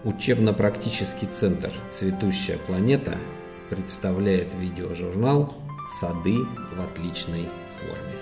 Учебно-практический центр «Цветущая планета» представляет видеожурнал «Сады в отличной форме».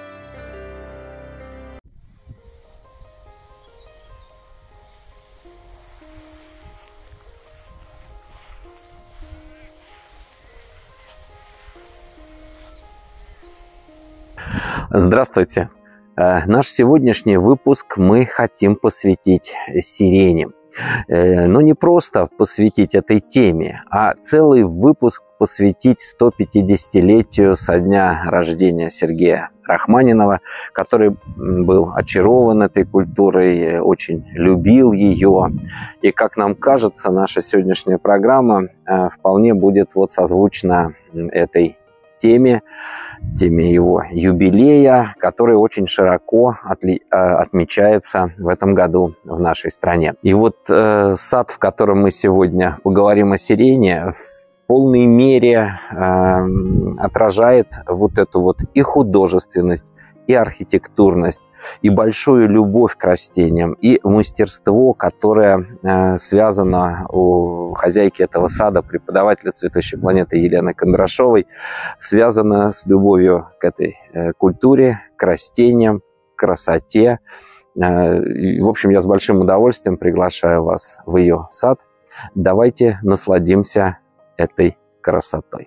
Здравствуйте! Наш сегодняшний выпуск мы хотим посвятить сирени. Но не просто посвятить этой теме, а целый выпуск посвятить 150-летию со дня рождения Сергея Рахманинова, который был очарован этой культурой, очень любил ее. И, как нам кажется, наша сегодняшняя программа вполне будет созвучна этой теме его юбилея, который очень широко отмечается в этом году в нашей стране. И сад, в котором мы сегодня поговорим о сирене, в полной мере отражает эту и художественность, и архитектурность, и большую любовь к растениям, и мастерство, которое связано у хозяйки этого сада, преподавателя «Цветущей планеты» Елены Кондрашовой, связано с любовью к этой культуре, к растениям, к красоте. В общем, я с большим удовольствием приглашаю вас в ее сад. Давайте насладимся этой красотой.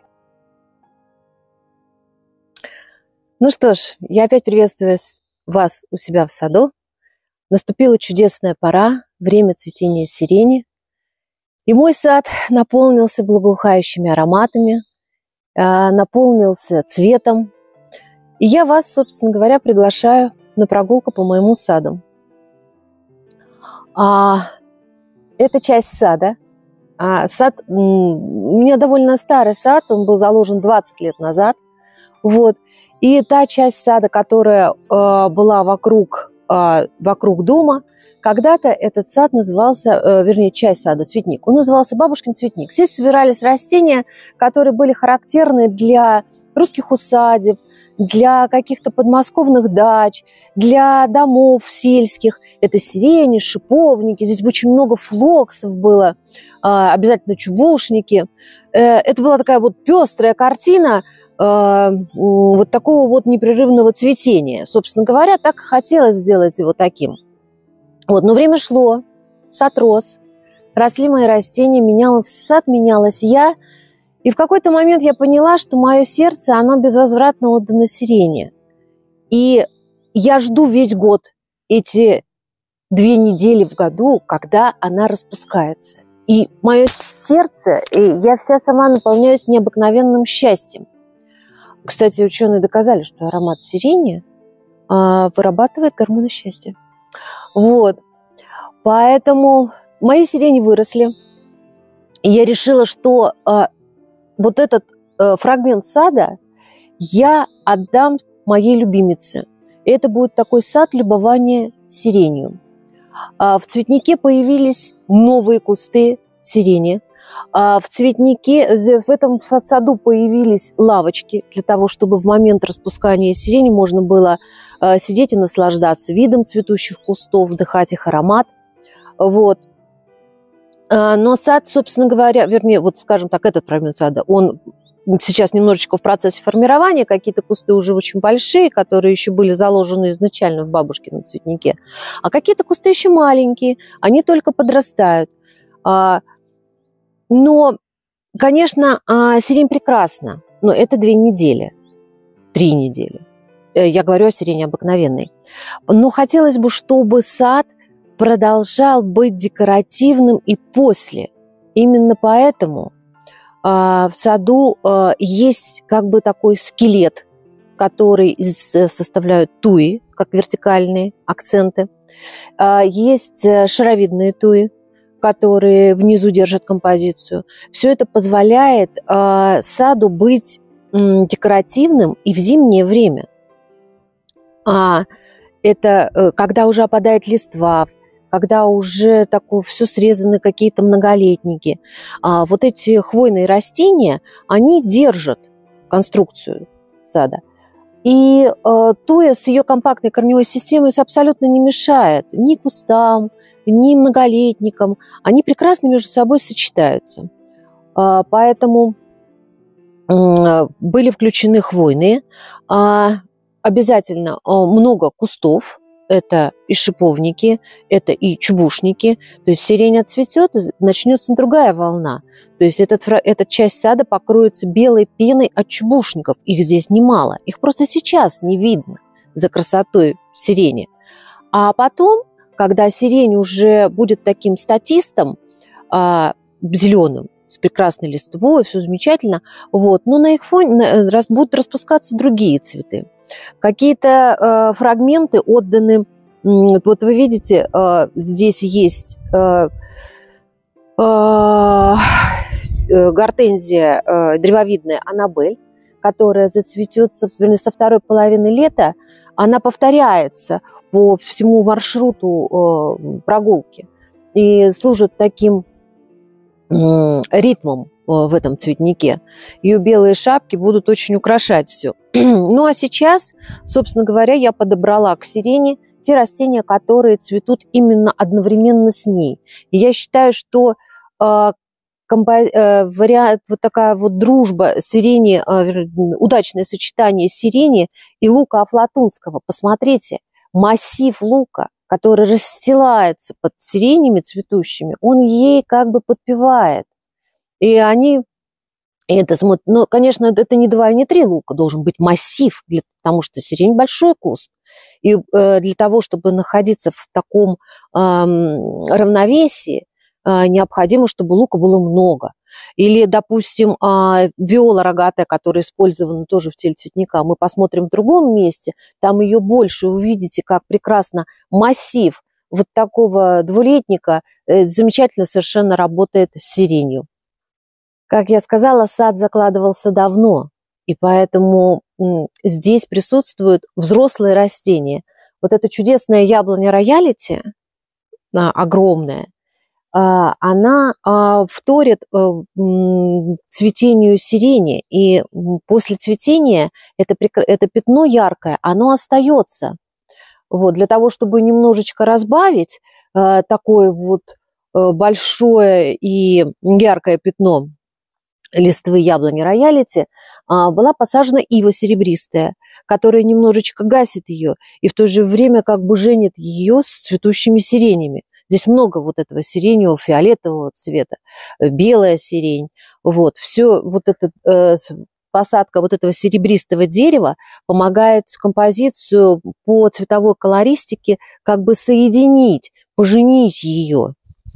Ну что ж, я опять приветствую вас у себя в саду. Наступила чудесная пора, время цветения сирени. И мой сад наполнился благоухающими ароматами, наполнился цветом. И я вас, собственно говоря, приглашаю на прогулку по моему саду. Это часть сада. Сад у меня довольно старый сад, он был заложен 20 лет назад. И та часть сада, которая была вокруг дома, когда-то этот сад назывался, часть сада, цветник, он назывался «Бабушкин цветник». Здесь собирались растения, которые были характерны для русских усадеб, для каких-то подмосковных дач, для домов сельских. Это сирени, шиповники, здесь очень много флоксов было, обязательно чубушники. Это была такая пестрая картина, такого непрерывного цветения. Собственно говоря, так и хотелось сделать его таким. Но время шло, сад рос, росли мои растения, менялся сад, менялась я. И в какой-то момент я поняла, что мое сердце, оно безвозвратно отдано сирене. И я жду весь год, эти 2 недели в году, когда она распускается. И мое сердце, и я вся сама наполняюсь необыкновенным счастьем. Кстати, ученые доказали, что аромат сирени вырабатывает гормоны счастья. Поэтому мои сирени выросли. И я решила, что этот фрагмент сада я отдам моей любимице. И это будет такой сад любования сиренью. В цветнике появились новые кусты сирени. В этом саду появились лавочки для того, чтобы в момент распускания сирени можно было сидеть и наслаждаться видом цветущих кустов, вдыхать их аромат. Но сад, собственно говоря, скажем так, этот фрагмент сада, он сейчас немножечко в процессе формирования, какие-то кусты уже очень большие, которые еще были заложены изначально в бабушкином цветнике, а какие-то кусты еще маленькие, они только подрастают. Но, конечно, сирень прекрасна, но это 2 недели, 3 недели. Я говорю о сирене обыкновенной. Но хотелось бы, чтобы сад продолжал быть декоративным и после. Именно поэтому в саду есть такой скелет, который составляют туи, как вертикальные акценты. Есть шаровидные туи, которые внизу держат композицию. Все это позволяет саду быть декоративным и в зимнее время. Это когда уже опадает листва, когда уже все срезаны какие-то многолетники. Эти хвойные растения, они держат конструкцию сада. И туя с ее компактной корневой системой абсолютно не мешает ни кустам, ни многолетникам. Они прекрасно между собой сочетаются. Поэтому были включены хвойные. Обязательно много кустов. Это и шиповники, это и чубушники. То есть сирень отцветет, начнется другая волна. То есть эта часть сада покроется белой пеной от чубушников. Их здесь немало. Их просто сейчас не видно за красотой сирени. А потом, когда сирень уже будет таким статистом, зеленым, с прекрасной листвой, все замечательно, вот, но на их фоне будут распускаться другие цветы. Какие-то фрагменты отданы, вот вы видите, здесь есть гортензия древовидная Аннабель, которая зацветет со второй половины лета. Она повторяется по всему маршруту прогулки и служит таким ритмом в этом цветнике. Ее белые шапки будут очень украшать все. Ну а сейчас, собственно говоря, я подобрала к сирени те растения, которые цветут именно одновременно с ней. И я считаю, что вариант, вот такая вот дружба сирени, удачное сочетание сирени и лука афлатунского. Посмотрите, массив лука, который расстилается под сиренями цветущими, он ей как бы подпевает. И они это смотрят. Но, конечно, это не 2 и не 3 лука, должен быть массив, потому что сирень большой куст. И для того, чтобы находиться в таком равновесии, необходимо, чтобы лука было много. Или, допустим, виола рогатая, которая использована тоже в теле цветника, мы посмотрим в другом месте, там ее больше, увидите, как прекрасно массив вот такого двулетника замечательно совершенно работает с сиренью. Как я сказала, сад закладывался давно, и поэтому здесь присутствуют взрослые растения. Вот эта чудесная яблоня роялити, огромная, она вторит цветению сирени, и после цветения это пятно яркое, оно остается. Вот, для того, чтобы немножечко разбавить такое вот большое и яркое пятно листвы яблони роялити, была посажена ива серебристая, которая немножечко гасит ее и в то же время как бы женит ее с цветущими сиренями. Здесь много вот этого сиреневого, фиолетового цвета, белая сирень. Вот, все вот это, посадка вот этого серебристого дерева помогает композицию по цветовой колористике как бы соединить, поженить ее.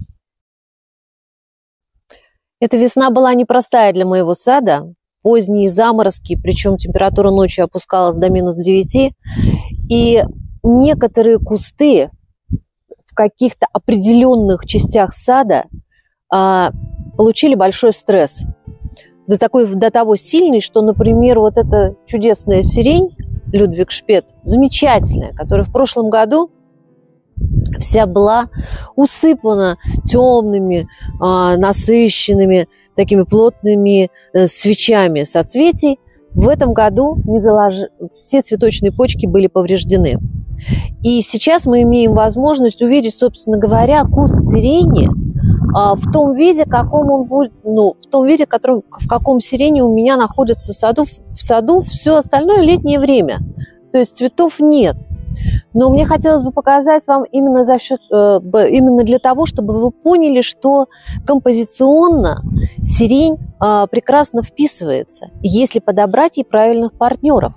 Эта весна была непростая для моего сада. Поздние заморозки, причем температура ночью опускалась до -9. И некоторые кусты в каких-то определенных частях сада получили большой стресс. До того сильный, что, например, вот эта чудесная сирень Людвиг Шпет, замечательная, которая в прошлом году вся была усыпана темными, насыщенными, такими плотными свечами соцветий. В этом году все цветочные почки были повреждены. И сейчас мы имеем возможность увидеть, собственно говоря, куст сирени в том виде, каком он будет, в том виде, в каком сирени у меня находится в саду все остальное летнее время. То есть цветов нет. Но мне хотелось бы показать вам именно для того, чтобы вы поняли, что композиционно сирень прекрасно вписывается, если подобрать ей правильных партнеров.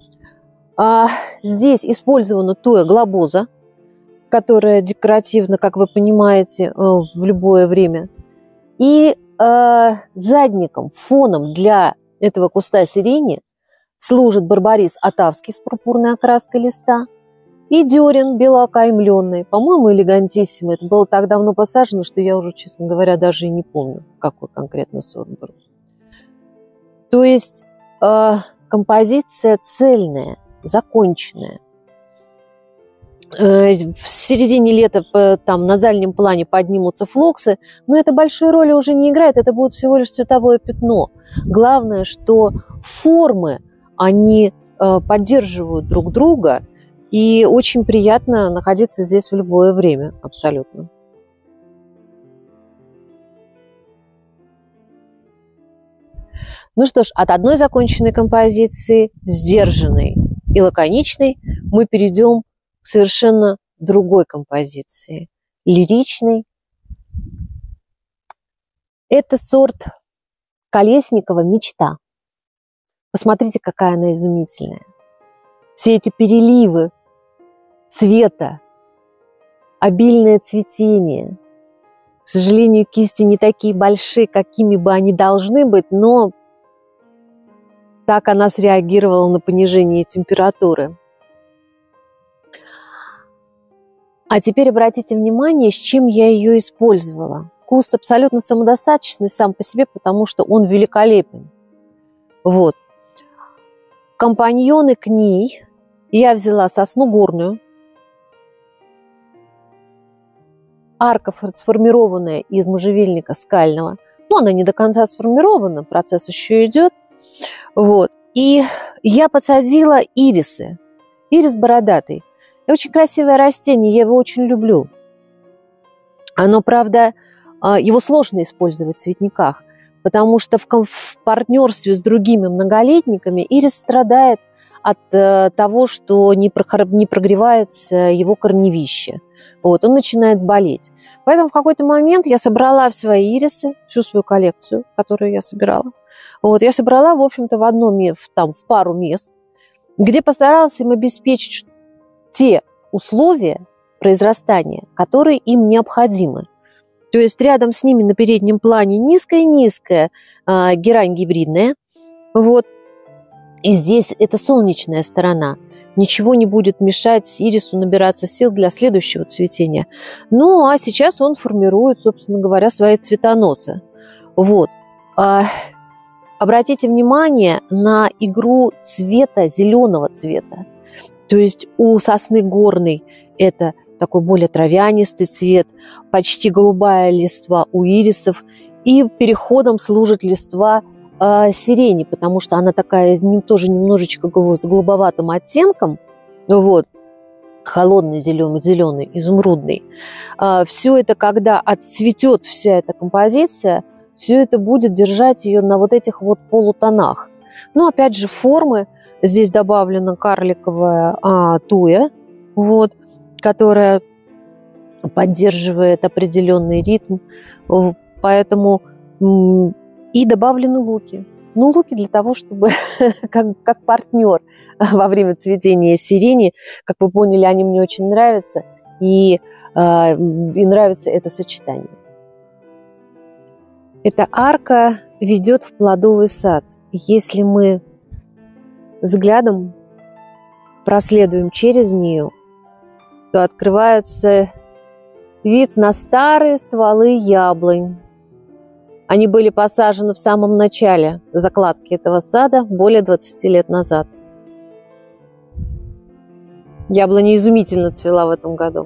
Здесь использована туя глобоза, которая декоративна, как вы понимаете, в любое время. И задником, фоном для этого куста сирени служит барбарис атавский с пурпурной окраской листа и дерен белоокаймленный, по-моему, элегантиссимо. Это было так давно посажено, что я уже, честно говоря, даже и не помню, какой конкретно сорт был. То есть композиция цельная, законченная. В середине лета там на дальнем плане поднимутся флоксы, но это большой роли уже не играет, это будет всего лишь цветовое пятно. Главное, что формы, они поддерживают друг друга, и очень приятно находиться здесь в любое время, абсолютно. Ну что ж, от одной законченной композиции, сдержанной и лаконичной, мы перейдем к совершенно другой композиции, лиричной. Это сорт Колесникова «Мечта». Посмотрите, какая она изумительная. Все эти переливы цвета, обильное цветение. К сожалению, кисти не такие большие, какими бы они должны быть, но так она среагировала на понижение температуры. А теперь обратите внимание, с чем я ее использовала. Куст абсолютно самодостаточный сам по себе, потому что он великолепен. Вот. Компаньоны к ней я взяла сосну горную, арка сформированная из можжевельника скального. Но она не до конца сформирована, процесс еще идет. Вот. И я подсадила ирисы. Ирис бородатый. Это очень красивое растение, я его очень люблю. Оно, правда, его сложно использовать в цветниках, потому что в партнерстве с другими многолетниками ирис страдает от того, что не прогревается его корневище. Вот, он начинает болеть. Поэтому в какой-то момент я собрала свои ирисы, всю свою коллекцию, которую я собирала. Вот, я собрала, в общем-то, в пару мест, где постаралась им обеспечить те условия произрастания, которые им необходимы. То есть рядом с ними на переднем плане низкая-низкая герань гибридная. Вот. И здесь это солнечная сторона. Ничего не будет мешать ирису набираться сил для следующего цветения. Ну, а сейчас он формирует, собственно говоря, свои цветоносы. Вот. Обратите внимание на игру цвета, зеленого цвета. То есть у сосны горной это такой более травянистый цвет, почти голубая листва у ирисов. И переходом служит листва сирени, потому что она такая тоже немножечко с голубоватым оттенком, вот, холодный зеленый, изумрудный. Все это, когда отцветет вся эта композиция, все это будет держать ее на вот этих вот полутонах. Ну, опять же, формы. Здесь добавлена карликовая туя, вот, которая поддерживает определенный ритм. Поэтому и добавлены луки. Ну, луки для того, чтобы как партнер во время цветения сирени, как вы поняли, они мне очень нравятся, и нравится это сочетание. Эта арка ведет в плодовый сад. Если мы взглядом проследуем через нее, то открывается вид на старые стволы яблонь. Они были посажены в самом начале закладки этого сада более 20 лет назад. Яблоня изумительно цвела в этом году.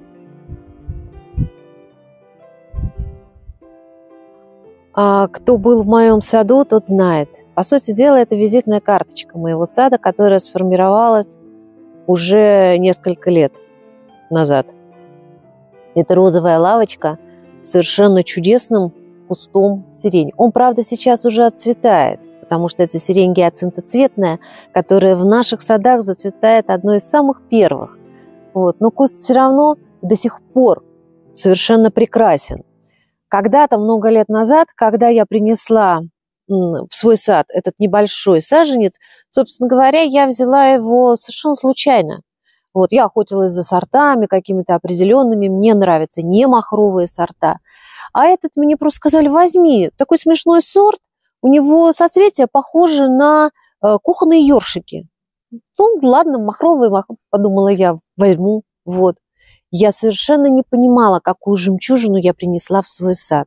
А кто был в моем саду, тот знает. По сути дела, это визитная карточка моего сада, которая сформировалась уже несколько лет назад. Это розовая лавочка с совершенно чудесным кустом сирени. Он, правда, сейчас уже отцветает, потому что это сирень гиацинтоцветная, которая в наших садах зацветает одной из самых первых. Вот. Но куст все равно до сих пор совершенно прекрасен. Когда-то, много лет назад, когда я принесла в свой сад этот небольшой саженец, собственно говоря, я взяла его совершенно случайно. Вот, я охотилась за сортами какими-то определенными, мне нравятся не махровые сорта. А этот мне просто сказали: возьми, такой смешной сорт, у него соцветия похожи на кухонные ёршики. Ну, ладно, махровые, подумала я, возьму, вот. Я совершенно не понимала, какую жемчужину я принесла в свой сад.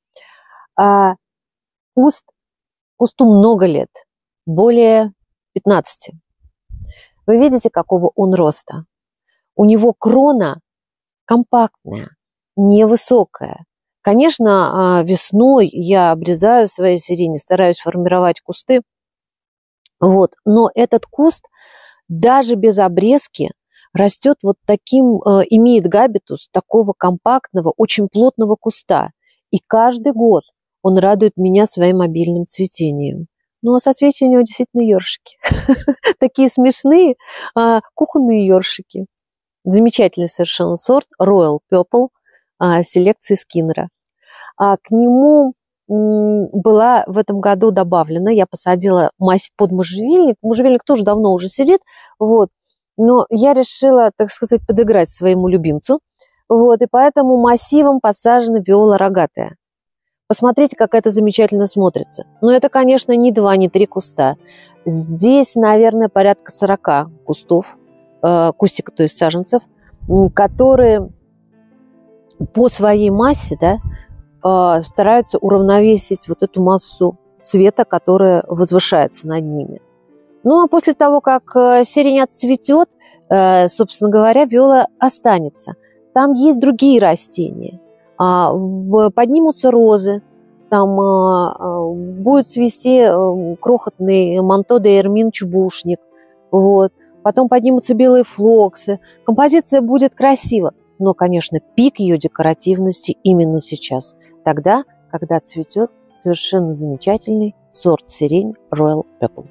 Кусту много лет, более 15. Вы видите, какого он роста? У него крона компактная, невысокая. Конечно, весной я обрезаю свои сирени, стараюсь формировать кусты. Вот. Но этот куст даже без обрезки растет вот таким, имеет габитус такого компактного, очень плотного куста. И каждый год он радует меня своим обильным цветением. но соцветия у него действительно ёршики. Такие смешные кухонные ёршики. Замечательный совершенно сорт Royal Purple селекции Скиннера. К нему была в этом году добавлена, я посадила мазь под можжевельник. Можжевельник тоже давно уже сидит, вот. Но я решила, так сказать, подыграть своему любимцу. Вот, и поэтому массивом посажена виола рогатая. Посмотрите, как это замечательно смотрится. Но это, конечно, не 2, не 3 куста. Здесь, наверное, порядка 40 кустов, кустиков, то есть саженцев, которые по своей массе, да, стараются уравновесить вот эту массу цвета, которая возвышается над ними. Ну, а после того, как сирень отцветет, собственно говоря, виола останется. Там есть другие растения. Поднимутся розы, там будет цвести крохотный манто де эрмин чубушник, вот. Потом поднимутся белые флоксы. Композиция будет красива, но, конечно, пик ее декоративности именно сейчас, тогда, когда цветет совершенно замечательный сорт сирень Royal Purple.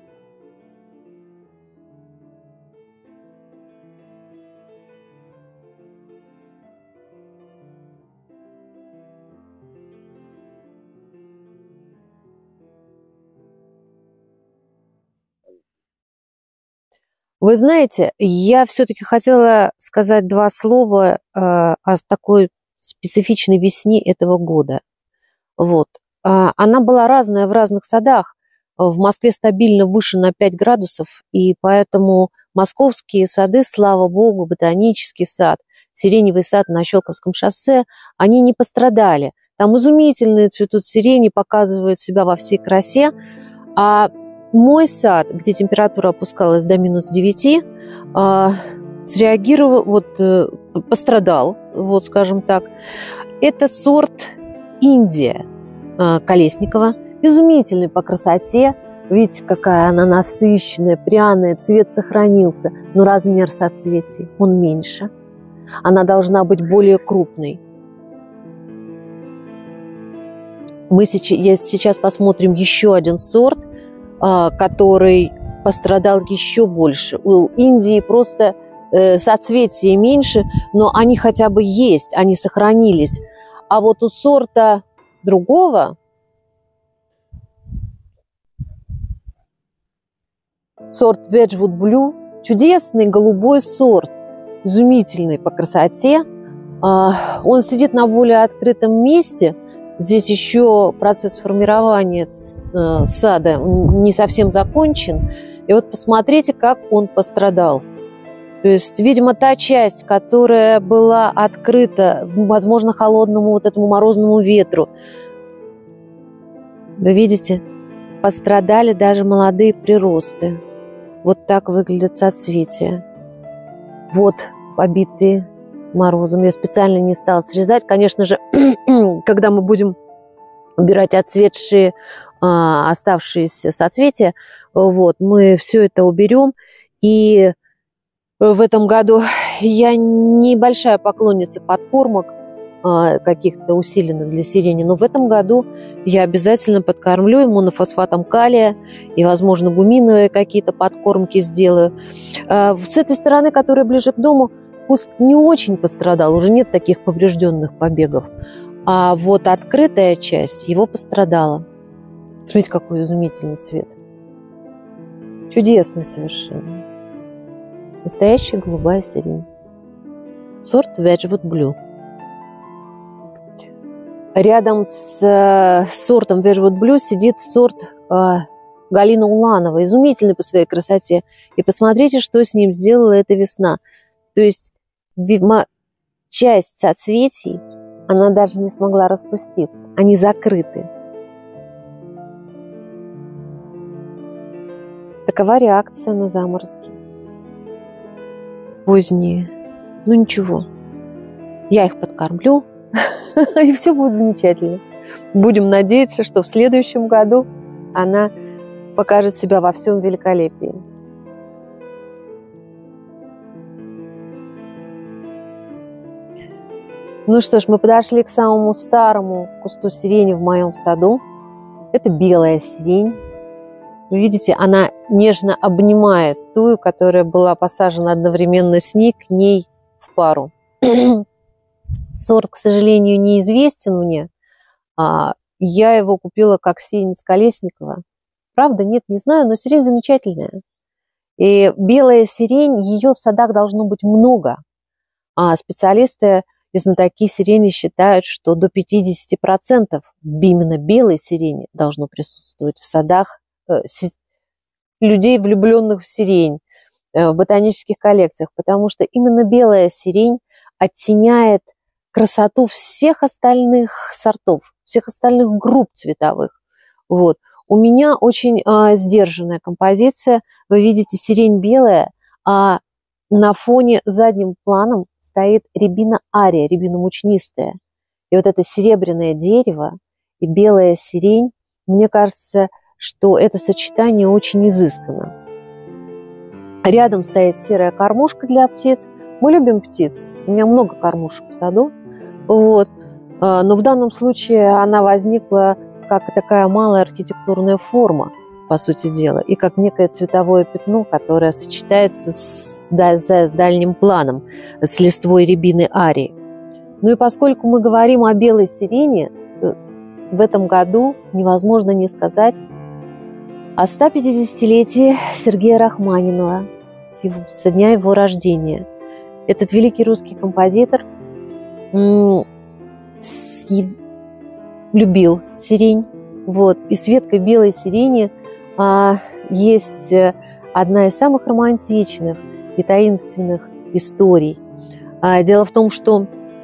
Вы знаете, я все-таки хотела сказать 2 слова о такой специфичной весне этого года. Вот. Она была разная в разных садах. В Москве стабильно выше на 5 градусов, и поэтому московские сады, слава богу, ботанический сад, сиреневый сад на Щелковском шоссе, они не пострадали. Там изумительные цветут сирени, показывают себя во всей красе. А мой сад, где температура опускалась до -9, среагировал, пострадал, вот скажем так. Это сорт Индия Колесникова, изумительный по красоте. Видите, какая она насыщенная, пряная, цвет сохранился, но размер соцветий, он меньше. Она должна быть более крупной. Сейчас посмотрим еще один сорт, который пострадал еще больше. У Индии просто соцветия меньше, но они хотя бы есть, они сохранились. А вот у сорта другого, сорт Wedgwood Blue, чудесный голубой сорт, изумительный по красоте. Он сидит на более открытом месте. Здесь еще процесс формирования сада не совсем закончен. И вот посмотрите, как он пострадал. То есть, видимо, та часть, которая была открыта, возможно, холодному вот этому морозному ветру, вы видите, пострадали даже молодые приросты. Вот так выглядят соцветия. Вот побитые морозом. Я специально не стала срезать. Конечно же, когда мы будем убирать отцветшие, оставшиеся соцветия, вот, мы все это уберем. И в этом году я небольшая поклонница подкормок, каких-то усиленных для сирени, но в этом году я обязательно подкормлю монофосфатом калия и, возможно, гуминовые какие-то подкормки сделаю. С этой стороны, которая ближе к дому, куст не очень пострадал, уже нет таких поврежденных побегов. А вот открытая часть его пострадала. Смотрите, какой изумительный цвет. Чудесный совершенно. Настоящая голубая сирень. Сорт Wedgwood Blue. Рядом с сортом Wedgwood Blue сидит сорт Галина Уланова, изумительный по своей красоте. И посмотрите, что с ним сделала эта весна. То есть часть соцветий, она даже не смогла распуститься. Они закрыты. Такова реакция на заморозки. Поздние. Ну ничего. Я их подкормлю, и все будет замечательно. Будем надеяться, что в следующем году она покажет себя во всем великолепии. Ну что ж, мы подошли к самому старому кусту сирени в моем саду. Это белая сирень. Вы видите, она нежно обнимает тую, которая была посажена одновременно с ней, к ней в пару. Сорт, к сожалению, неизвестен мне. Я его купила как сеянец Колесникова. Правда, нет, не знаю, но сирень замечательная. И белая сирень, ее в садах должно быть много. А специалисты и знатоки сирени считают, что до 50% именно белой сирени должно присутствовать в садах людей, влюбленных в сирень, в ботанических коллекциях, потому что именно белая сирень оттеняет красоту всех остальных сортов, всех остальных групп цветовых. Вот. У меня очень сдержанная композиция. Вы видите, сирень белая, а на фоне задним планом стоит рябина ария, рябина мучнистая. И вот это серебряное дерево и белая сирень, мне кажется, что это сочетание очень изысканно. Рядом стоит серая кормушка для птиц. Мы любим птиц. У меня много кормушек в саду. Вот. Но в данном случае она возникла как такая малая архитектурная форма, по сути дела, и как некое цветовое пятно, которое сочетается с дальним планом, с листвой рябины арии. Ну и поскольку мы говорим о белой сирени, в этом году невозможно не сказать о 150-летии Сергея Рахманинова, со дня его рождения. Этот великий русский композитор любил сирень. Вот. И с веткой белой сирени есть одна из самых романтичных и таинственных историй. Дело в том, что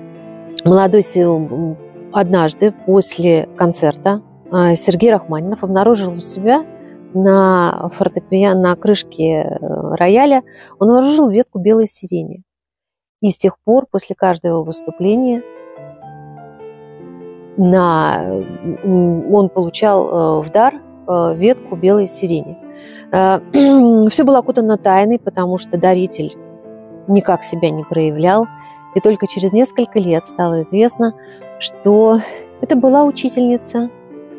однажды после концерта Сергей Рахманинов обнаружил у себя на фортепиано, на крышке рояля, он обнаружил ветку белой сирени. И с тех пор, после каждого выступления, он получал в дар ветку белой сирени. Все было окутано тайной, потому что даритель никак себя не проявлял. И только через несколько лет стало известно, что это была учительница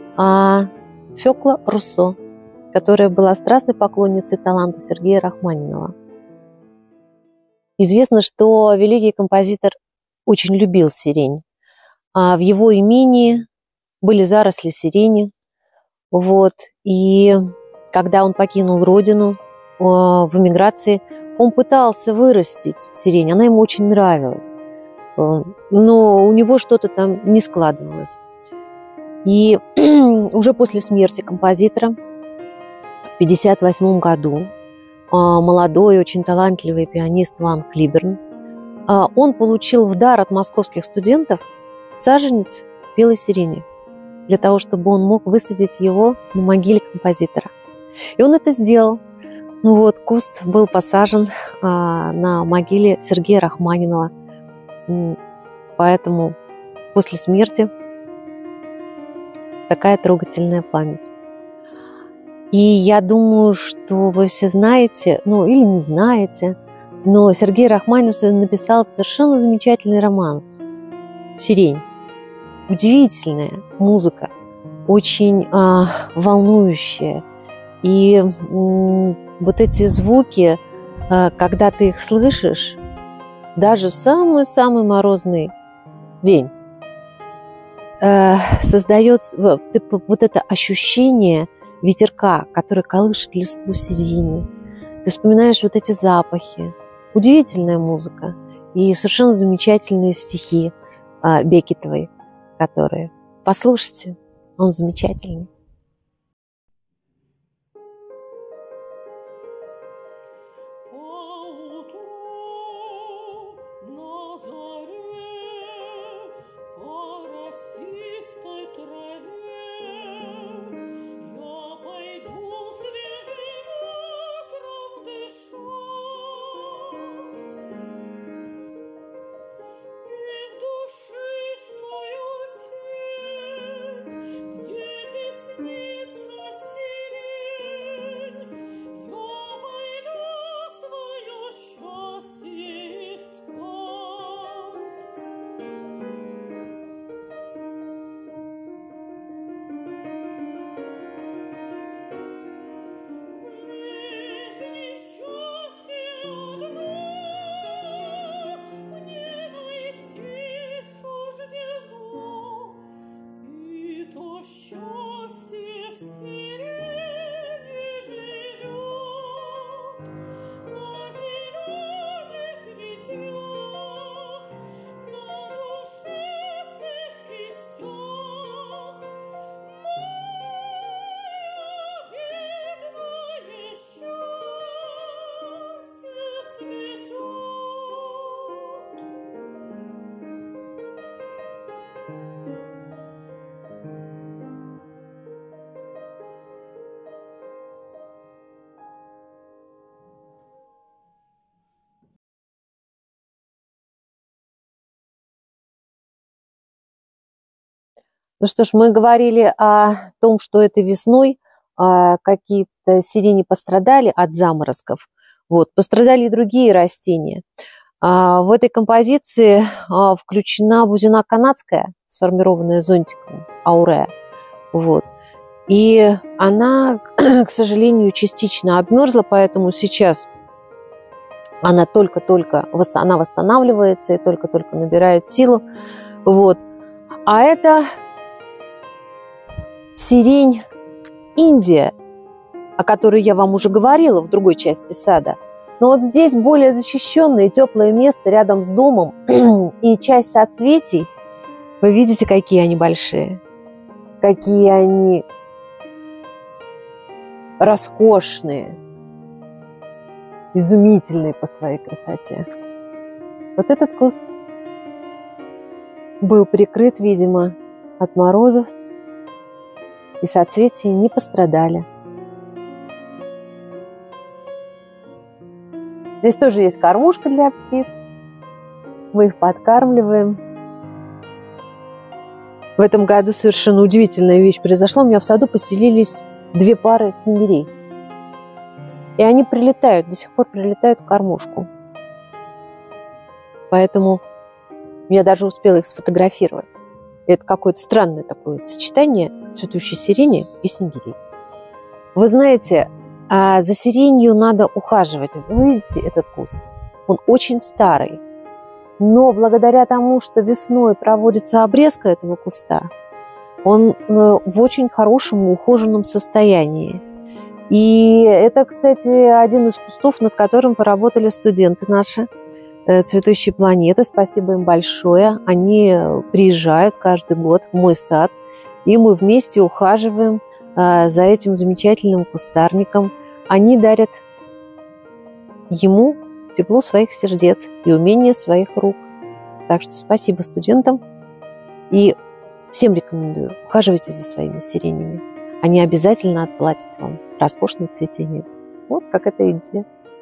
Фёкла Руссо, которая была страстной поклонницей таланта Сергея Рахманинова. Известно, что великий композитор очень любил сирень. В его имении были заросли сирени. Вот. И когда он покинул родину в эмиграции, он пытался вырастить сирень. Она ему очень нравилась. Но у него что-то там не складывалось. И уже после смерти композитора в 1958 году молодой, очень талантливый пианист Ван Клиберн, он получил в дар от московских студентов саженец белой сирени для того, чтобы он мог высадить его на могиле композитора. И он это сделал. Ну вот, куст был посажен на могиле Сергея Рахманинова. Поэтому после смерти такая трогательная память. И я думаю, что вы все знаете, ну или не знаете, но Сергей Рахманинов написал совершенно замечательный романс «Сирень». Удивительная музыка, очень волнующая. И вот эти звуки, когда ты их слышишь, даже в самый-самый морозный день, создает вот это ощущение ветерка, который колышет листву сирени. Ты вспоминаешь вот эти запахи. Удивительная музыка и совершенно замечательные стихи Бекетовой, которые... Послушайте, он замечательный. Ну что ж, мы говорили о том, что этой весной какие-то сирени пострадали от заморозков. Вот, пострадали и другие растения. В этой композиции включена бузина канадская, сформированная зонтиком ауреа. Вот. И она, к сожалению, частично обмерзла, поэтому сейчас она только-только она восстанавливается и только-только набирает силу. Вот. А это сирень Индия, о которой я вам уже говорила в другой части сада. Но вот здесь более защищенное и теплое место рядом с домом и часть соцветий. Вы видите, какие они большие, какие они роскошные, изумительные по своей красоте. Вот этот куст был прикрыт, видимо, от морозов, и соцветия не пострадали. Здесь тоже есть кормушка для птиц. Мы их подкармливаем. В этом году совершенно удивительная вещь произошла. У меня в саду поселились 2 пары снегирей. И они прилетают, до сих пор прилетают в кормушку. Поэтому я даже успела их сфотографировать. Это какое-то странное такое сочетание цветущей сирени и снегирей. Вы знаете, за сиренью надо ухаживать. Вы видите этот куст? Он очень старый. Но благодаря тому, что весной проводится обрезка этого куста, он в очень хорошем и ухоженном состоянии. И это, кстати, один из кустов, над которым поработали студенты наши «Цветущей планеты». Спасибо им большое. Они приезжают каждый год в мой сад, и мы вместе ухаживаем за этим замечательным кустарником. Они дарят ему тепло своих сердец и умение своих рук. Так что спасибо студентам. И всем рекомендую, ухаживайте за своими сиренями. Они обязательно отплатят вам роскошное цветение. Вот как эта идея.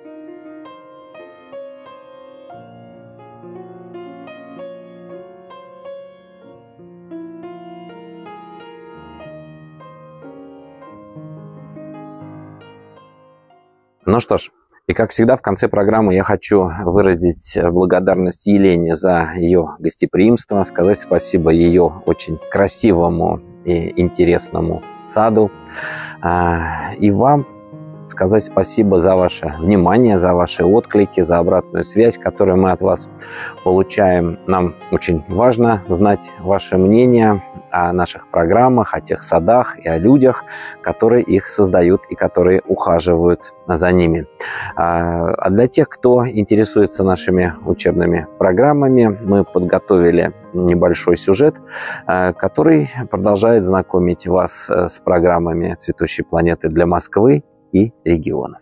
Ну что ж, и как всегда в конце программы я хочу выразить благодарность Елене за ее гостеприимство, сказать спасибо ее очень красивому и интересному саду, и вам сказать спасибо за ваше внимание, за ваши отклики, за обратную связь, которую мы от вас получаем. Нам очень важно знать ваше мнение о наших программах, о тех садах и о людях, которые их создают и которые ухаживают за ними. А для тех, кто интересуется нашими учебными программами, мы подготовили небольшой сюжет, который продолжает знакомить вас с программами «Цветущей планеты» для Москвы и регионов.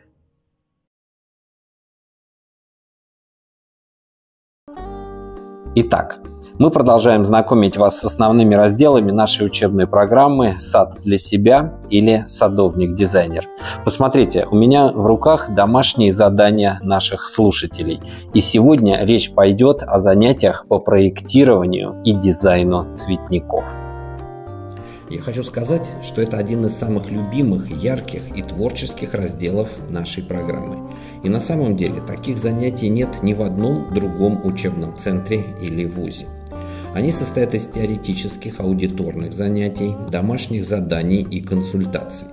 Итак, мы продолжаем знакомить вас с основными разделами нашей учебной программы «Сад для себя» или «Садовник-дизайнер». Посмотрите, у меня в руках домашние задания наших слушателей. И сегодня речь пойдет о занятиях по проектированию и дизайну цветников. Я хочу сказать, что это один из самых любимых, ярких и творческих разделов нашей программы. И на самом деле таких занятий нет ни в одном другом учебном центре или вузе. Они состоят из теоретических, аудиторных занятий, домашних заданий и консультаций.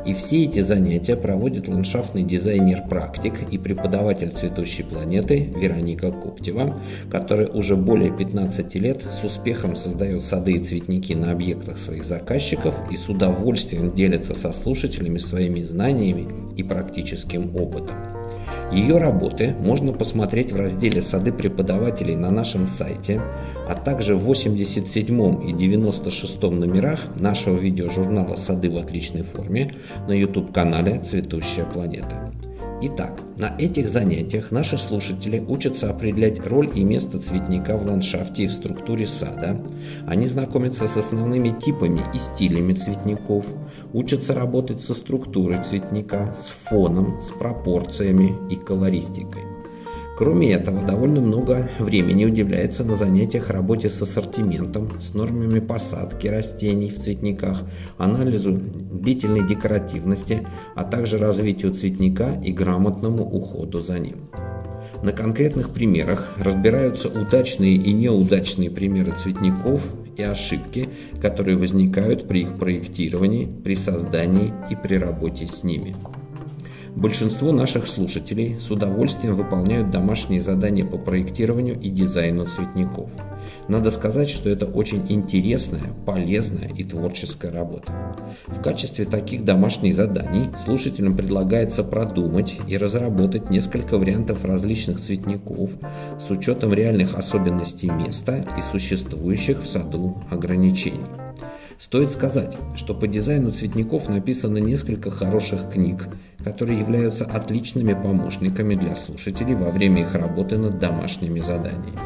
И все эти занятия проводит ландшафтный дизайнер-практик и преподаватель «Цветущей планеты» Вероника Коптева, которая уже более 15 лет с успехом создает сады и цветники на объектах своих заказчиков и с удовольствием делится со слушателями своими знаниями и практическим опытом. Ее работы можно посмотреть в разделе «Сады преподавателей» на нашем сайте, а также в 87 и 96 номерах нашего видеожурнала «Сады в отличной форме» на YouTube-канале «Цветущая планета». Итак, на этих занятиях наши слушатели учатся определять роль и место цветника в ландшафте и в структуре сада. Они знакомятся с основными типами и стилями цветников, учатся работать со структурой цветника, с фоном, с пропорциями и колористикой. Кроме этого, довольно много времени уделяется на занятиях работе с ассортиментом, с нормами посадки растений в цветниках, анализу длительной декоративности, а также развитию цветника и грамотному уходу за ним. На конкретных примерах разбираются удачные и неудачные примеры цветников и ошибки, которые возникают при их проектировании, при создании и при работе с ними. Большинство наших слушателей с удовольствием выполняют домашние задания по проектированию и дизайну цветников. Надо сказать, что это очень интересная, полезная и творческая работа. В качестве таких домашних заданий слушателям предлагается продумать и разработать несколько вариантов различных цветников с учетом реальных особенностей места и существующих в саду ограничений. Стоит сказать, что по дизайну цветников написано несколько хороших книг, которые являются отличными помощниками для слушателей во время их работы над домашними заданиями.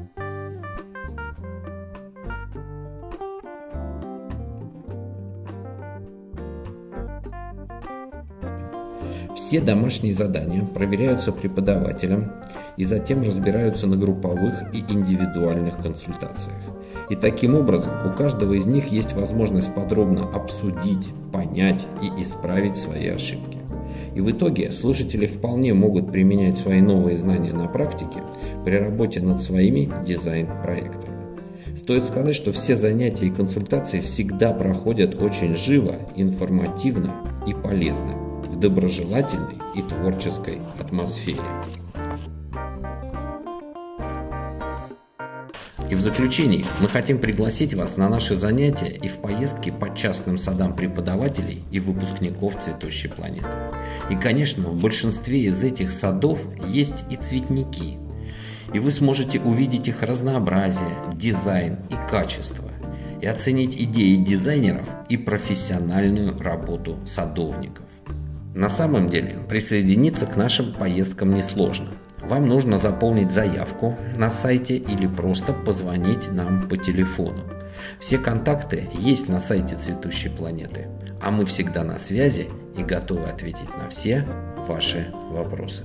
Все домашние задания проверяются преподавателем и затем разбираются на групповых и индивидуальных консультациях. И таким образом у каждого из них есть возможность подробно обсудить, понять и исправить свои ошибки. И в итоге слушатели вполне могут применять свои новые знания на практике при работе над своими дизайн-проектами. Стоит сказать, что все занятия и консультации всегда проходят очень живо, информативно и полезно, в доброжелательной и творческой атмосфере. И в заключении мы хотим пригласить вас на наши занятия и в поездки по частным садам преподавателей и выпускников «Цветущей планеты». И, конечно, в большинстве из этих садов есть и цветники. И вы сможете увидеть их разнообразие, дизайн и качество, и оценить идеи дизайнеров и профессиональную работу садовников. На самом деле присоединиться к нашим поездкам несложно. Вам нужно заполнить заявку на сайте или просто позвонить нам по телефону. Все контакты есть на сайте «Цветущей планеты», а мы всегда на связи и готовы ответить на все ваши вопросы.